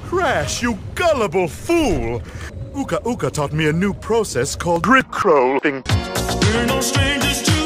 Crash, you gullible fool! Uka Uka taught me a new process called RickRolling. We're no strangers to